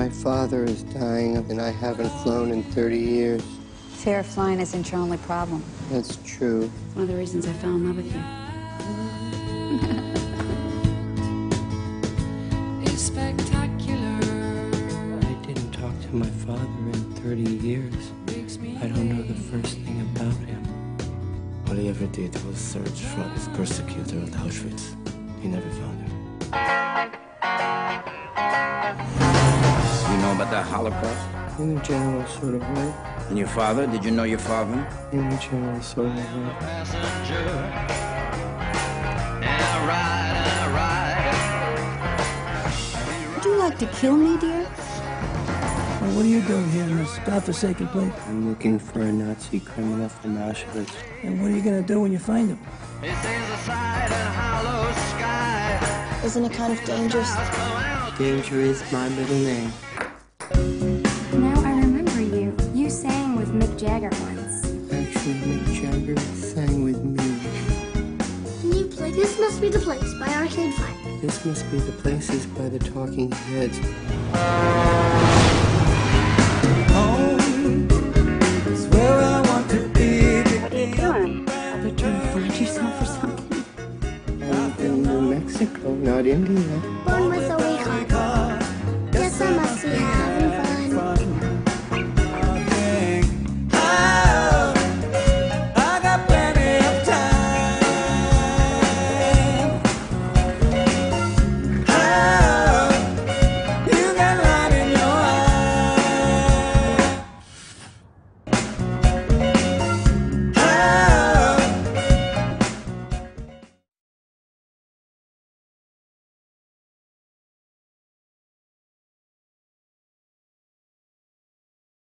My father is dying, and I haven't flown in 30 years. Fear of flying isn't your only problem. That's true. It's one of the reasons I fell in love with you. It's spectacular. I didn't talk to my father in 30 years. I don't know the first thing about him. All he ever did was search for his persecutor at Auschwitz. He never found him. You know about the Holocaust? In a general sort of way. And your father? Did you know your father? In a general sort of way. Would you like to kill me, dear? Well, what are you doing here in this godforsaken place? I'm looking for a Nazi criminal from Auschwitz. And what are you going to do when you find him? Isn't it kind of dangerous? Danger is my middle name. Now I remember you. You sang with Mick Jagger once. Actually, Mick Jagger sang with me. Can you play This Must Be the Place by Arcade Fire? This Must Be the Places by the Talking Heads. Home is where I want to be. What are you doing? Are you trying to find yourself or something? I'm in New Mexico, not India. Born with a weak heart. Guess I must be happy.